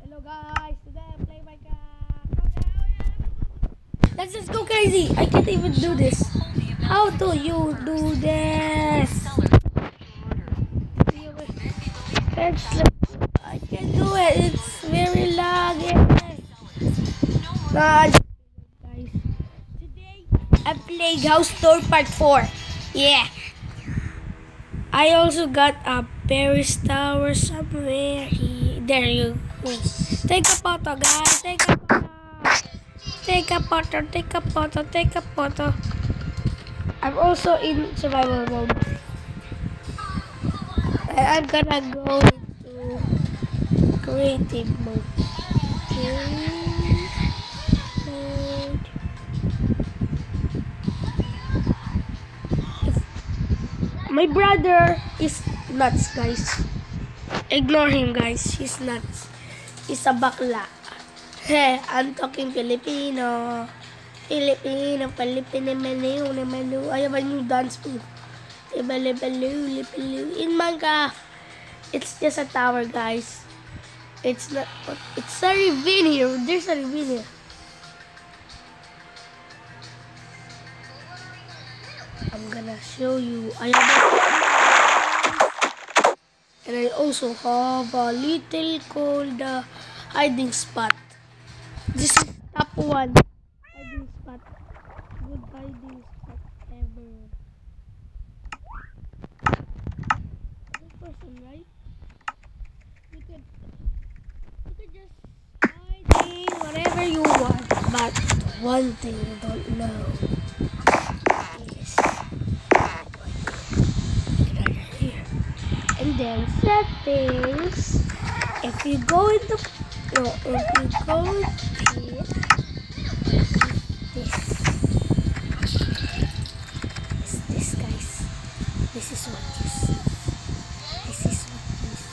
Hello guys, today I play Minecraft. Let's just go crazy. I can't even do this. How do you do this? I can't do it. It's very laggy. Guys, today I'm playing House Tour Part 4. Yeah. I also got a Paris Tower somewhere. There you go. Take a photo, guys. Take a photo. Take a photo. Take a photo. Take a photo. I'm also in survival mode. And I'm gonna go into creative mode. My brother is nuts, guys. Ignore him, guys. He's nuts. He's a bakla. Hey, I'm talking Filipino. Filipino, Filipino. I have a new dance move. In Minecraft, it's just a tower, guys. It's not. It's a ravine here. There's a ravine here. I'm gonna show you. I have and I also have a little called hiding spot. This is top 1 hiding spot. Good hiding spot ever. Good person, right? You could just hide whatever you want. But one thing you don't know is and then settings. If you go into this guys. This is what you see. This is what you see.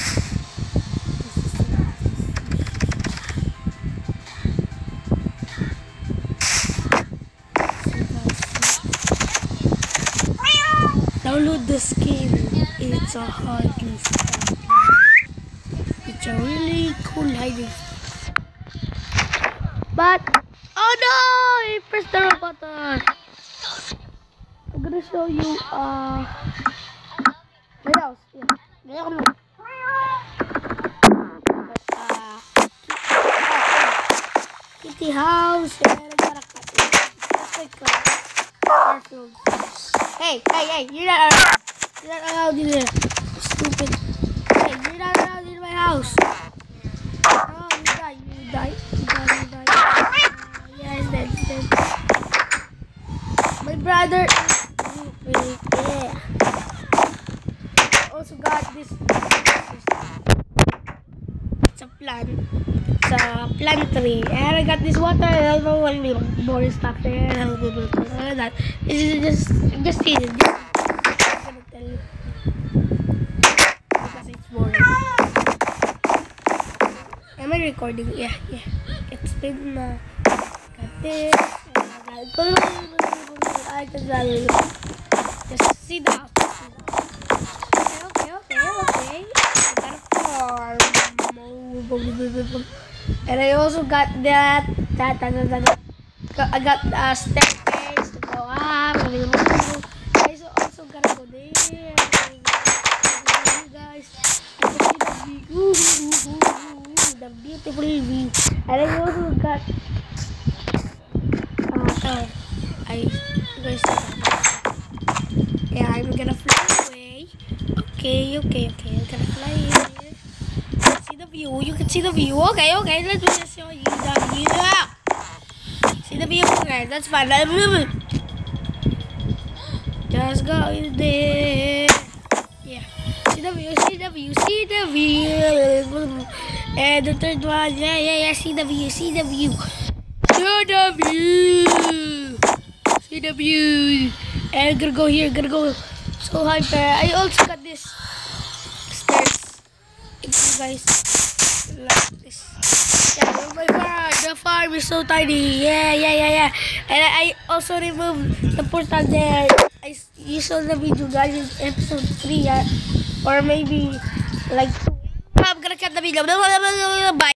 Download the skin. It's a hiding spot. It's a really cool hiding spot. But oh no! I pressed the wrong button. I'm gonna show you my house. Yeah. Kitty house. And I gotta cut it. That's like Garfield. Hey, you're not allowed. You're not allowed in there. Stupid. Hey, you're not allowed in my house. Oh, you die. Yes, dead. My brother is stupid. Yeah. I also got this. It's a plant. It's a plant tree. And I got this water. I don't know what more stuff there. That. It's just see it. I'm gonna tell you. Because it's boring. Am I recording? Yeah. It's been got this. I can just see the house. Okay. I got a farm. And I also got that. I got a staircase to go up. I also gotta go there. Guys, the beautiful view. And I also got I'm gonna fly away. Okay. I'm gonna fly here. You can see the view. Okay. Let me just show you the view. See the view? Okay, that's fine. Just go in there. Yeah. See the view. And the third one. Yeah. See the view. See the view. And I'm gonna go here. So hyper. I also got this stairs. If you guys like this. Yeah, my farm. The farm is so tiny. Yeah. And I also removed the portal there. You saw the video, guys, in episode 3, or maybe like 2. I'm gonna cut the video. Bye.